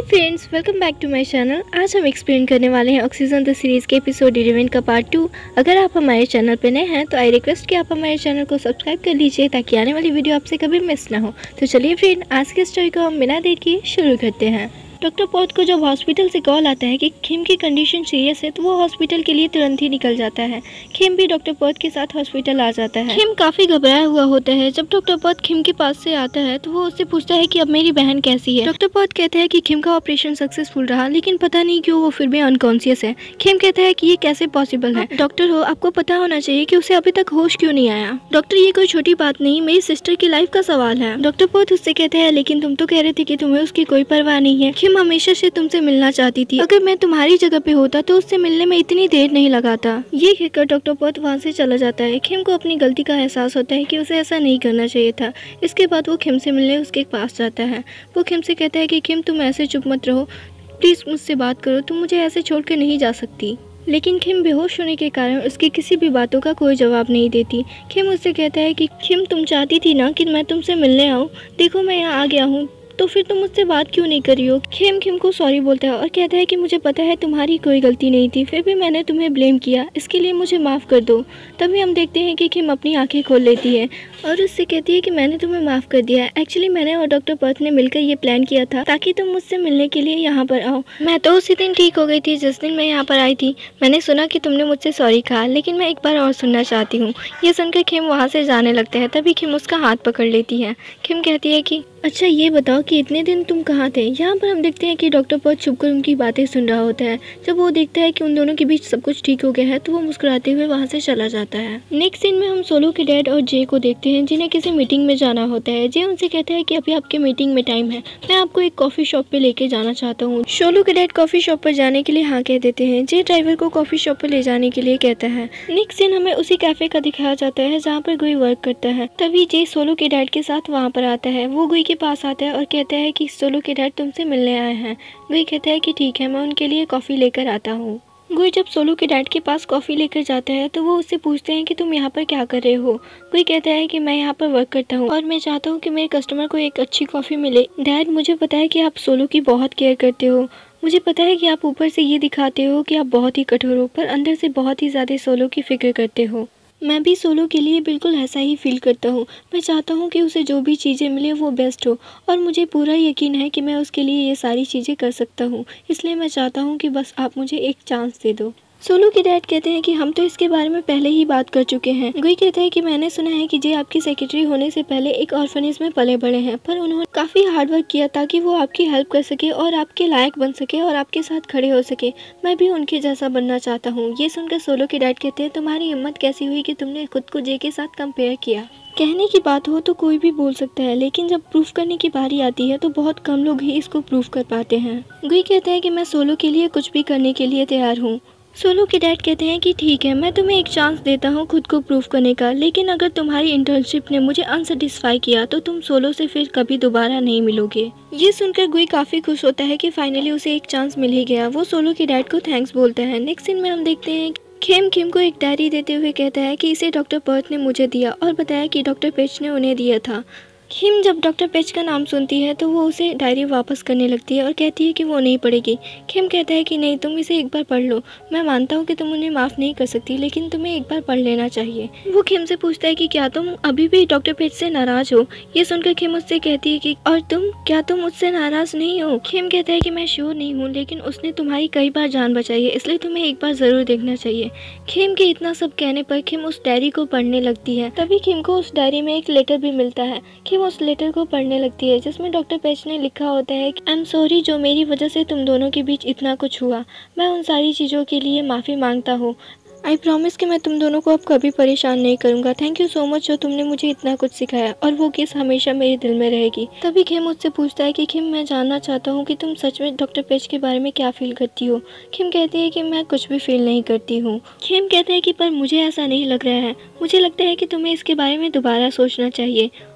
Friends, welcome back to my channel. आज हम explain करने वाले हैं ऑक्सीजन द सीरीज़ के एपिसोड 11 का पार्ट 2। अगर आप हमारे चैनल पर नए हैं तो आई रिक्वेस्ट कि आप हमारे चैनल को सब्सक्राइब कर लीजिए ताकि आने वाली वीडियो आपसे कभी मिस ना हो। तो चलिए फ्रेंड, आज की स्टोरी को हम बिना देर किए शुरू करते हैं। डॉक्टर पॉट को जब हॉस्पिटल से कॉल आता है कि खेम की कंडीशन सीरियस है तो वो हॉस्पिटल के लिए तुरंत ही निकल जाता है। खेम भी डॉक्टर पॉट के साथ हॉस्पिटल आ जाता है। खेम काफ़ी घबराया हुआ होता है। जब डॉक्टर पॉट खेम के पास से आता है तो वो उससे पूछता है कि अब मेरी बहन कैसी है। डॉक्टर पॉट कहता है कि खेम का ऑपरेशन सक्सेसफुल रहा, लेकिन पता नहीं क्यों वो फिर भी अनकॉन्शियस है। खेम कहता है कि ये कैसे पॉसिबल है। डॉक्टर हो, आपको पता होना चाहिए कि उसे अभी तक होश क्यों नहीं आया। डॉक्टर, ये कोई छोटी बात नहीं, मेरी सिस्टर की लाइफ का सवाल है। डॉक्टर पॉट उससे कहते हैं लेकिन तुम तो कह रहे थे कि तुम्हें उसकी कोई परवाह नहीं है। खेम हमेशा से तुमसे मिलना चाहती थी। अगर मैं तुम्हारी जगह पे होता तो उससे मिलने में इतनी देर नहीं लगाता। ये कहकर डॉक्टर पॉट वहाँ से चला जाता है। खेम को अपनी गलती का एहसास होता है कि उसे ऐसा नहीं करना चाहिए था। इसके बाद वो खेम से मिलने उसके पास जाता है। वो खेम से कहता है कि खेम, तुम ऐसे चुप मत रहो, प्लीज़ मुझसे बात करो, तुम मुझे ऐसे छोड़ कर नहीं जा सकती। लेकिन खेम बेहोश होने के कारण उसकी किसी भी बातों का कोई जवाब नहीं देती। खेम उससे कहता है कि खेम, तुम चाहती थी ना कि मैं तुमसे मिलने आऊँ, देखो मैं यहाँ आ गया हूँ, तो फिर तुम मुझसे बात क्यों नहीं कर रही हो। खेम को सॉरी बोलता है और कहता है कि मुझे पता है तुम्हारी कोई गलती नहीं थी, फिर भी मैंने तुम्हें ब्लेम किया, इसके लिए मुझे माफ़ कर दो। तभी हम देखते हैं कि खेम अपनी आंखें खोल लेती है और उससे कहती है कि मैंने तुम्हें माफ़ कर दिया है। एक्चुअली मैंने और डॉक्टर पॉट ने मिलकर ये प्लान किया था ताकि तुम मुझसे मिलने के लिए यहाँ पर आओ। मैं तो उसी दिन ठीक हो गई थी जिस दिन मैं यहाँ पर आई थी। मैंने सुना कि तुमने मुझसे सॉरी कहा, लेकिन मैं एक बार और सुनना चाहती हूँ। ये सुनकर खेम वहाँ से जाने लगते हैं। तभी खेम उसका हाथ पकड़ लेती है। खेम कहती है कि अच्छा ये बताओ कि इतने दिन तुम कहाँ थे। यहाँ पर हम देखते हैं कि डॉक्टर पॉट छुपकर उनकी बातें सुन रहा होता है। जब वो देखता है कि उन दोनों के बीच सब कुछ ठीक हो गया है तो वो मुस्कुराते हुए वहाँ से चला जाता है। नेक्स्ट सीन में हम सोलो के डैड और जे को देखते हैं जिन्हें किसी मीटिंग में जाना होता है। जे उनसे कहता है कि अभी आपके मीटिंग में टाइम है, मैं आपको एक कॉफ़ी शॉप पे लेके जाना चाहता हूँ। सोलो के डैड कॉफ़ी शॉप पर जाने के लिए हाँ कह देते हैं। जे ड्राइवर को कॉफ़ी शॉप पर ले जाने के लिए कहता है। नेक्स्ट सीन हमें उसी कैफे का दिखाया जाता है जहाँ पर गुई वर्क करता है। तभी जे सोलो के डैड के साथ वहाँ पर आता है। वो गुई के पास आता है और कहता है कि सोलो के डैड तुमसे मिलने आए हैं। गुई कहता है कि ठीक है, मैं उनके लिए कॉफ़ी लेकर आता हूँ। गुई जब सोलो के डैड के पास कॉफ़ी लेकर जाता है तो वो उससे पूछते हैं कि तुम यहाँ पर क्या कर रहे हो। गुई कहता है कि मैं यहाँ पर वर्क करता हूँ और मैं चाहता हूँ कि मेरे कस्टमर को एक अच्छी कॉफ़ी मिले। डैड, मुझे पता है कि आप सोलो की बहुत केयर करते हो। मुझे पता है कि आप ऊपर से ये दिखाते हो कि आप बहुत ही कठोर हो, पर अंदर से बहुत ही ज़्यादा सोलो की फिक्र करते हो। मैं भी सोलो के लिए बिल्कुल ऐसा ही फील करता हूँ। मैं चाहता हूँ कि उसे जो भी चीज़ें मिले वो बेस्ट हो, और मुझे पूरा यकीन है कि मैं उसके लिए ये सारी चीज़ें कर सकता हूँ। इसलिए मैं चाहता हूँ कि बस आप मुझे एक चांस दे दो। सोलो के डैड कहते हैं कि हम तो इसके बारे में पहले ही बात कर चुके हैं। गुई कहता है कि मैंने सुना है कि जे आपकी सेक्रेटरी होने से पहले एक ऑर्फनेज में पले बड़े हैं, पर उन्होंने काफ़ी हार्ड वर्क किया ताकि वो आपकी हेल्प कर सके और आपके लायक बन सके और आपके साथ खड़े हो सके। मैं भी उनके जैसा बनना चाहता हूँ। ये सुनकर सोलो के डैड कहते हैं तुम्हारी हिम्मत कैसी हुई कि तुमने खुद को जे के साथ कंपेयर किया। कहने की बात हो तो कोई भी बोल सकता है, लेकिन जब प्रूफ करने की बारी आती है तो बहुत कम लोग ही इसको प्रूफ कर पाते हैं। गुई कहता है कि मैं सोलो के लिए कुछ भी करने के लिए तैयार हूँ। सोलो के डैड कहते हैं कि ठीक है, मैं तुम्हें एक चांस देता हूँ खुद को प्रूव करने का, लेकिन अगर तुम्हारी इंटर्नशिप ने मुझे अनसेटिस्फाई किया तो तुम सोलो से फिर कभी दोबारा नहीं मिलोगे। ये सुनकर गुई काफ़ी खुश होता है कि फाइनली उसे एक चांस मिल ही गया। वो सोलो के डैड को थैंक्स बोलता है। नेक्स्ट सीन में हम देखते हैं खेम को एक डायरी देते हुए कहता है कि इसे डॉक्टर पॉट ने मुझे दिया और बताया कि डॉक्टर पेच ने उन्हें दिया था। खेम जब डॉक्टर पेच का नाम सुनती है तो वो उसे डायरी वापस करने लगती है और कहती है कि वो नहीं पढ़ेगी। खेम कहता है कि नहीं, तुम इसे एक बार पढ़ लो। मैं मानता हूँ कि तुम उन्हें माफ़ नहीं कर सकती, लेकिन तुम्हें एक बार पढ़ लेना चाहिए। वो खेम से पूछता है कि क्या तुम अभी भी डॉक्टर पेच से नाराज हो। ये सुनकर खेम उससे कहती है कि और तुम, क्या तुम मुझसे नाराज नहीं हो। खेम कहता है कि मैं श्योर नहीं हूँ, लेकिन उसने तुम्हारी कई बार जान बचाई है, इसलिए तुम्हें एक बार ज़रूर देखना चाहिए। खेम के इतना सब कहने पर खेम उस डायरी को पढ़ने लगती है। तभी खेम को उस डायरी में एक लेटर भी मिलता है। खेम उस लेटर को पढ़ने लगती है जिसमें डॉक्टर पेच ने लिखा होता है कि आई एम सॉरी, जो मेरी वजह से तुम दोनों के बीच इतना कुछ हुआ। मैं उन सारी चीज़ों के लिए माफ़ी मांगता हूँ। आई प्रॉमिस कि मैं तुम दोनों को अब कभी परेशान नहीं करूँगा। थैंक यू सो मच, जो तुमने मुझे इतना कुछ सिखाया, और वो किस हमेशा मेरे दिल में रहेगी। तभी खेम मुझसे पूछता है कि खेम, मैं जानना चाहता हूँ कि तुम सच में डॉक्टर पेच के बारे में क्या फील करती हो। खेम कहती है कि मैं कुछ भी फील नहीं करती हूँ। खेम कहता है कि पर मुझे ऐसा नहीं लग रहा है, मुझे लगता है कि तुम्हें इसके बारे में दोबारा सोचना चाहिए।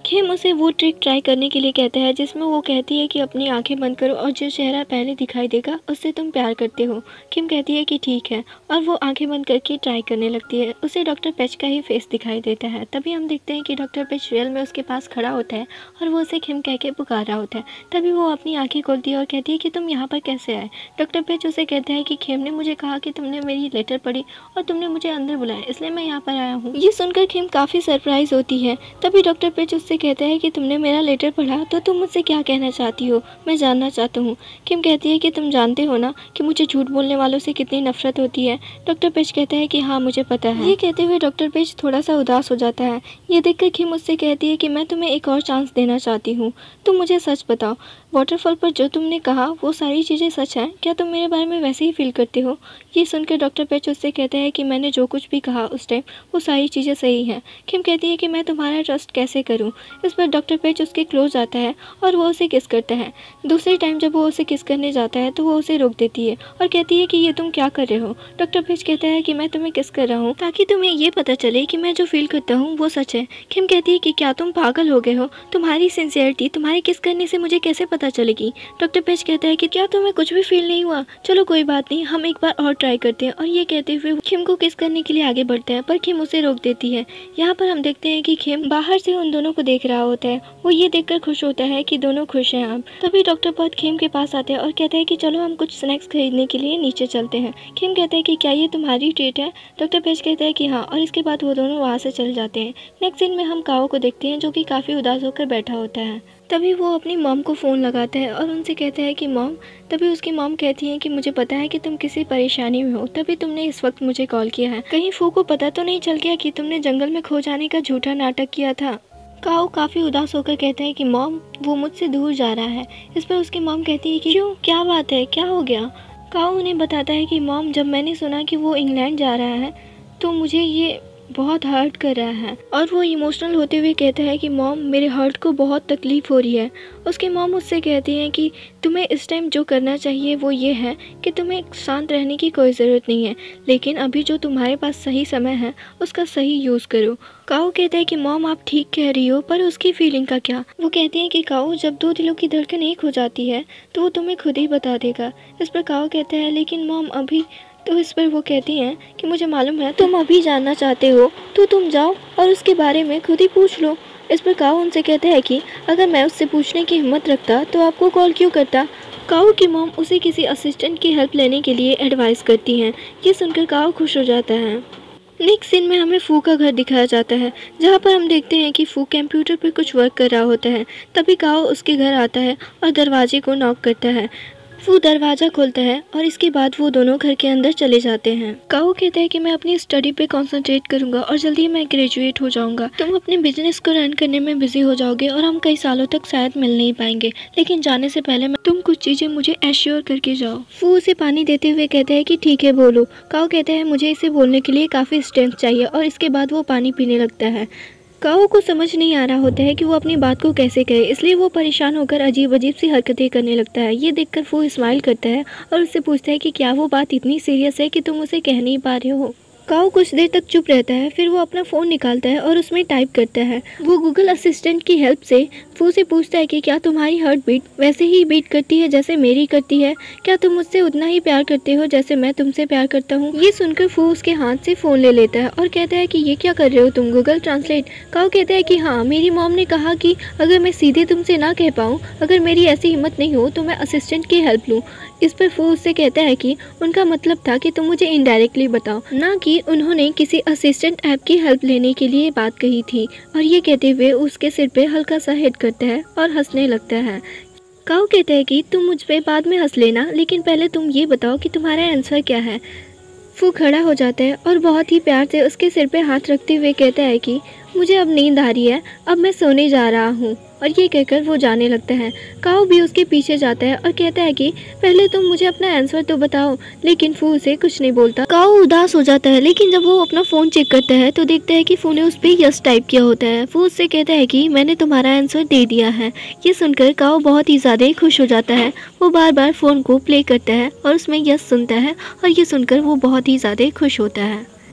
खेम उसे वो ट्रिक ट्राई करने के लिए कहता है जिसमें वो कहती है कि अपनी आंखें बंद करो और जो चेहरा पहले दिखाई देगा उससे तुम प्यार करते हो। खेम कहती है कि ठीक है और वो आंखें बंद करके ट्राई करने लगती है। उसे डॉक्टर पेच का ही फेस दिखाई देता है। तभी हम देखते हैं कि डॉक्टर पेच रियल में उसके पास खड़ा होता है और वो उसे खेम कह के पुकार रहा होता है। तभी वो अपनी आंखें खोलती है और कहती है कि तुम यहाँ पर कैसे आए। डॉक्टर पेच उसे कहता है कि खेम ने मुझे कहा कि तुमने मेरी लेटर पढ़ी और तुमने मुझे अंदर बुलाया, इसलिए मैं यहाँ पर आया हूँ। ये सुनकर खेम काफ़ी सरप्राइज होती है। तभी डॉक्टर पेच उससे कहता है कि तुमने मेरा लेटर पढ़ा तो तुम मुझसे क्या कहना चाहती हो, मैं जानना चाहता हूँ। किम कहती है कि तुम जानते हो ना कि मुझे झूठ बोलने वालों से कितनी नफरत होती है। डॉक्टर पेच कहता है कि हाँ मुझे पता है। ये कहते हुए डॉक्टर पेच थोड़ा सा उदास हो जाता है। ये देखकर किम उससे कहती है कि मैं तुम्हें एक और चांस देना चाहती हूँ, तुम मुझे सच बताओ, वाटरफॉल पर जो तुमने कहा वो सारी चीज़ें सच हैं, क्या तुम मेरे बारे में वैसे ही फील करते हो। ये सुनकर डॉक्टर पेच उससे कहता है कि मैंने जो कुछ भी कहा उस टाइम वो सारी चीज़ें सही हैं। किम कहती है कि मैं तुम्हारा ट्रस्ट कैसे करूं। इस पर डॉक्टर पेच उसके क्लोज आता है और वो उसे किस करता है। दूसरे टाइम जब वो उसे किस करने जाता है तो वो उसे रोक देती है और कहती है कि ये तुम क्या कर रहे हो। डॉक्टर पेच कहता है कि मैं तुम्हें किस कर रहा हूँ ताकि तुम्हें ये पता चले कि मैं जो फील करता हूँ वो सच है। किम कहती है कि क्या तुम पागल हो गए हो, तुम्हारी सिंसियरिटी तुम्हारे किस करने से मुझे कैसे पता चलेगी। डॉक्टर पेच कहता है कि क्या तुम्हें कुछ भी फील नहीं हुआ, चलो कोई बात नहीं, हम एक बार और ट्राई करते हैं। और ये कहते हुए किम को किस करने के लिए आगे बढ़ता है पर किम उसे रोक देती है। यहाँ पर हम देखते हैं कि किम बाहर से उन दोनों को देख रहा होता है। वो ये देखकर खुश होता है कि दोनों खुश हैं अब। तभी डॉक्टर पॉट किम के पास आता है और कहता है कि चलो हम कुछ स्नैक्स खरीदने के लिए नीचे चलते हैं। किम कहता है कि क्या ये तुम्हारी ट्रीट है। डॉक्टर पेच कहता है कि हाँ, और इसके बाद वो दोनों वहाँ से चले जाते हैं। नेक्स्ट सीन में हम काओ को देखते हैं जो कि काफ़ी उदास होकर बैठा होता है। तभी वो अपनी मॉम को फ़ोन लगाता है और उनसे कहता है कि मॉम। तभी उसकी मॉम कहती है कि मुझे पता है कि तुम किसी परेशानी में हो, तभी तुमने इस वक्त मुझे कॉल किया है। कहीं फू को पता तो नहीं चल गया कि तुमने जंगल में खो जाने का झूठा नाटक किया था। काओ काफ़ी उदास होकर कहता है कि मॉम वो मुझसे दूर जा रहा है। इस पर उसकी मॉम कहती है कि क्यों, क्या बात है, क्या हो गया। काओ उन्हें बताता है कि मॉम जब मैंने सुना कि वो इंग्लैंड जा रहा है तो मुझे ये बहुत हर्ट कर रहा है। और वो इमोशनल होते हुए कहता है कि मॉम मेरे हर्ट को बहुत तकलीफ़ हो रही है। उसकी मॉम उससे कहती हैं कि तुम्हें इस टाइम जो करना चाहिए वो ये है कि तुम्हें शांत रहने की कोई ज़रूरत नहीं है, लेकिन अभी जो तुम्हारे पास सही समय है उसका सही यूज़ करो। काओ कहता है कि मॉम आप ठीक कह रही हो, पर उसकी फीलिंग का क्या। वो कहती हैं कि काओ जब दो दिलों की धड़कन एक हो जाती है तो वो तुम्हें खुद ही बता देगा। इस पर काओ कहता है लेकिन मॉम अभी तो। इस पर वो कहती हैं कि मुझे मालूम है तुम अभी जानना चाहते हो तो तुम जाओ और उसके बारे में खुद ही पूछ लो। इस पर काओ उनसे कहता है कि अगर मैं उससे पूछने की हिम्मत रखता तो आपको कॉल क्यों करता। काओ की मॉम उसे किसी असिस्टेंट की हेल्प लेने के लिए एडवाइस करती हैं। ये सुनकर काओ खुश हो जाता है। नेक्स्ट सीन में हमें फू का घर दिखाया जाता है जहाँ पर हम देखते हैं कि फू कंप्यूटर पर कुछ वर्क कर रहा होता है। तभी काओ उसके घर आता है और दरवाजे को नॉक करता है। वो दरवाज़ा खोलता है और इसके बाद वो दोनों घर के अंदर चले जाते हैं। काओ कहता है कि मैं अपनी स्टडी पे कंसंट्रेट करूंगा और जल्दी मैं ग्रेजुएट हो जाऊंगा। तुम अपने बिजनेस को रन करने में बिजी हो जाओगे और हम कई सालों तक शायद मिल नहीं पाएंगे, लेकिन जाने से पहले तुम कुछ चीज़ें मुझे एश्योर करके जाओ। वो उसे पानी देते हुए कहता है कि ठीक है बोलो। काओ कहता है मुझे इसे बोलने के लिए काफ़ी स्ट्रेंथ चाहिए और इसके बाद वो पानी पीने लगता है। काओ को समझ नहीं आ रहा होता है कि वो अपनी बात को कैसे कहे, इसलिए वो परेशान होकर अजीब अजीब सी हरकतें करने लगता है। ये देखकर वो स्माइल करता है और उससे पूछता है कि क्या वो बात इतनी सीरियस है कि तुम उसे कह नहीं पा रहे हो। काओ कुछ देर तक चुप रहता है, फिर वो अपना फ़ोन निकालता है और उसमें टाइप करता है। वो गूगल असिस्टेंट की हेल्प से फू से पूछता है कि क्या तुम्हारी हार्ट बीट वैसे ही बीट करती है जैसे मेरी करती है, क्या तुम मुझसे उतना ही प्यार करते हो जैसे मैं तुमसे प्यार करता हूँ। ये सुनकर फू उसके हाथ से फ़ोन ले लेता है और कहता है कि ये क्या कर रहे हो तुम, गूगल ट्रांसलेट। काओ कहता है कि हाँ, मेरी मॉम ने कहा कि अगर मैं सीधे तुमसे ना कह पाऊँ, अगर मेरी ऐसी हिम्मत नहीं हो तो मैं असिस्टेंट की हेल्प लूँ। इस पर फू उससे कहता है कि उनका मतलब था कि तुम मुझे इनडायरेक्टली बताओ, ना कि उन्होंने किसी असिस्टेंट ऐप की हेल्प लेने के लिए बात कही थी। और ये कहते हुए उसके सिर पे हल्का सा हिट करता है और हंसने लगता है। काओ कहता है कि तुम मुझ पे बाद में हंस लेना, लेकिन पहले तुम ये बताओ कि तुम्हारा आंसर क्या है। फू खड़ा हो जाता है और बहुत ही प्यार से उसके सिर पे हाथ रखते हुए कहता है कि मुझे अब नींद आ रही है, अब मैं सोने जा रहा हूँ। और ये कहकर वो जाने लगता है। काओ भी उसके पीछे जाता है और कहता है कि पहले तुम मुझे अपना आंसर तो बताओ, लेकिन फू उसे कुछ नहीं बोलता। काओ उदास हो जाता है, लेकिन जब वो अपना फ़ोन चेक करता है तो देखता है कि फू ने उस पर यस टाइप किया होता है। फू उससे कहता है कि मैंने तुम्हारा आंसर दे दिया है। ये सुनकर काओ बहुत ही ज़्यादा खुश हो जाता है। वो बार बार फ़ोन को प्ले करता है और उसमें यस सुनता है और ये सुनकर वो बहुत ही ज़्यादा खुश होता है।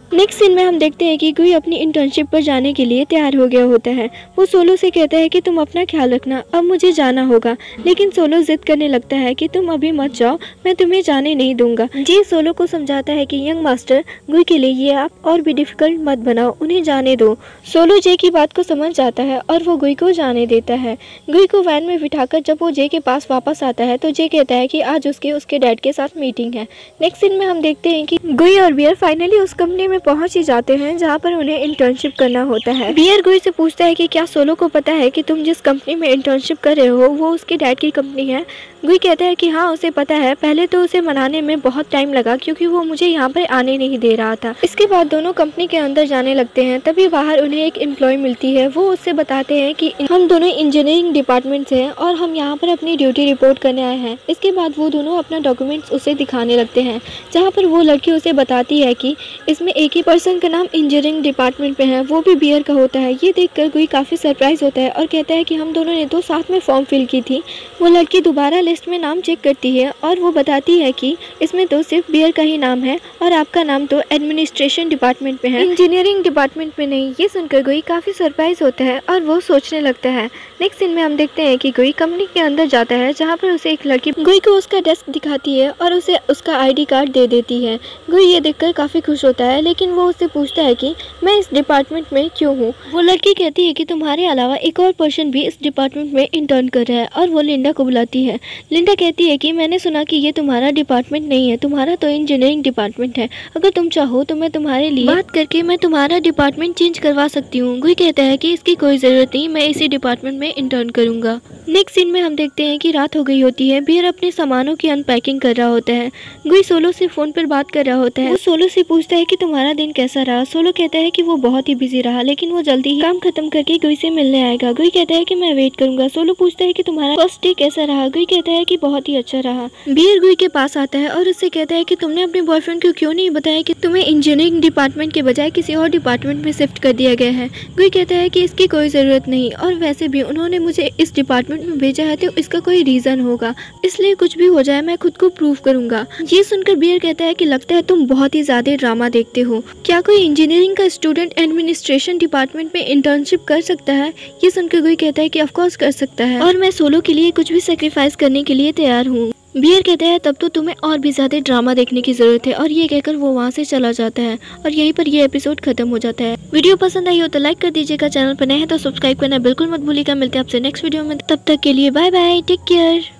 नेक्स्ट सीन में हम देखते हैं कि गुई अपनी इंटर्नशिप पर जाने के लिए तैयार हो गया होता है। वो सोलो से कहता है कि तुम अपना ख्याल रखना, अब मुझे जाना होगा। लेकिन सोलो जिद करने लगता है कि तुम अभी मत जाओ, मैं तुम्हें जाने नहीं दूंगा। जे सोलो को समझाता है कि यंग मास्टर, गुई के लिए ये आप और भी डिफिकल्ट मत बनाओ, उन्हें जाने दो। सोलो जे की बात को समझ जाता है और वो गुई को जाने देता है। गुई को वैन में बिठाकर जब वो जे के पास वापस आता है तो जे कहता है कि आज उसके डैड के साथ मीटिंग है। नेक्स्ट सीन में हम देखते हैं कि गुई और बियर फाइनली उस कंपनी में पहुंच ही जाते हैं जहां पर उन्हें इंटर्नशिप करना होता है। बियर गुई से पूछता है कि क्या सोलो को पता है कि तुम जिस कंपनी में इंटर्नशिप कर रहे हो वो उसके डैड की कंपनी है। गुई कहता है कि हाँ उसे पता है, पहले तो उसे मनाने में बहुत टाइम लगा क्योंकि वो मुझे यहाँ पर आने नहीं दे रहा था। इसके बाद दोनों कंपनी के अंदर जाने लगते हैं। तभी बाहर उन्हें एक एम्प्लॉय मिलती है। वो उससे बताते हैं कि हम दोनों इंजीनियरिंग डिपार्टमेंट से हैं और हम यहाँ पर अपनी ड्यूटी रिपोर्ट करने आए हैं। इसके बाद वो दोनों अपना डॉक्यूमेंट्स उसे दिखाने लगते हैं, जहाँ पर वो लड़की उसे बताती है कि इसमें एक ही पर्सन का नाम इंजीनियरिंग डिपार्टमेंट में है, वो भी बियर का होता है। ये देखकर गुई काफ़ी सरप्राइज होता है और कहता है कि हम दोनों ने तो साथ में फॉर्म फिल की थी। वो लड़की दोबारा लिस्ट में नाम चेक करती है और वो बताती है कि इसमें तो सिर्फ बियर का ही नाम है और आपका नाम तो एडमिनिस्ट्रेशन डिपार्टमेंट में है, इंजीनियरिंग डिपार्टमेंट में नहीं। ये सुनकर गुई काफ़ी सरप्राइज होता है और वो सोचने लगता है। नेक्स्ट सीन में हम देखते हैं कि गुई कंपनी के अंदर जाता है, जहाँ पर उसे एक लड़की गुई को उसका डेस्क दिखाती है और उसे उसका ID कार्ड दे देती है। गुई ये देखकर काफ़ी खुश होता है, लेकिन वो उससे पूछता है कि मैं इस डिपार्टमेंट में क्यों हूँ। वो लड़की कहती है कि तुम्हारे अलावा एक और पर्सन भी इस डिपार्टमेंट में इंटर्न कर रहा है और वो लिंडा को बुलाती है। लिंडा कहती है कि मैंने सुना कि ये तुम्हारा डिपार्टमेंट नहीं है, तुम्हारा तो इंजीनियरिंग डिपार्टमेंट है। अगर तुम चाहो तो मैं तुम्हारे लिए बात करके मैं तुम्हारा डिपार्टमेंट चेंज करवा सकती हूँ। गुई कहता है कि इसकी कोई ज़रूरत नहीं, मैं इसी डिपार्टमेंट में इंटर्न करूँगा। नेक्स्ट सीन में हम देखते हैं कि रात हो गई होती है। बियर अपने सामानों की अनपैकिंग कर रहा होता है। गुई सोलो से फ़ोन पर बात कर रहा होता है। वो सोलो से पूछता है कि तुम्हारा दिन कैसा रहा। सोलो कहता है कि वो बहुत ही बिजी रहा, लेकिन वो जल्दी ही काम खत्म करके गुई से मिलने आएगा। गुई कहता है कि मैं वेट करूंगा। सोलो पूछता है कि तुम्हारा फर्स्ट डे कैसा रहा। गुई कहता है कि बहुत ही अच्छा रहा। बियर गुई के पास आता है और उससे कहता है कि तुमने अपने बॉयफ्रेंड को क्यों नहीं बताया कि तुम्हें इंजीनियरिंग डिपार्टमेंट के बजाय किसी और डिपार्टमेंट में शिफ्ट कर दिया गया है। गुई कहता है कि इसकी कोई ज़रूरत नहीं, और वैसे भी उन्होंने मुझे इस डिपार्टमेंट में भेजा है तो इसका कोई रीज़न होगा, इसलिए कुछ भी हो जाए मैं खुद को प्रूव करूंगा। ये सुनकर बियर कहता है कि लगता है तुम बहुत ही ज़्यादा ड्रामा देखते हो। क्या कोई इंजीनियरिंग का स्टूडेंट एडमिनिस्ट्रेशन डिपार्टमेंट में इंटर्नशिप कर सकता है? ये सुनकर गुई कहता है कि ऑफ कोर्स कर सकता है, और मैं सोलो के लिए कुछ भी सेक्रीफाइस करने के लिए तैयार हूँ। बियर कहता है तब तो तुम्हें और भी ज़्यादा ड्रामा देखने की ज़रूरत है, और ये कहकर वो वहाँ से चला जाता है और यहीं पर ये एपिसोड खत्म हो जाता है। वीडियो पसंद आई हो तो लाइक कर दीजिएगा, चैनल पर नए हैं तो सब्सक्राइब करना बिल्कुल मत भूलिएगा। मिलते हैं आपसे नेक्स्ट वीडियो में, तब तक के लिए बाय बाय, टेक केयर।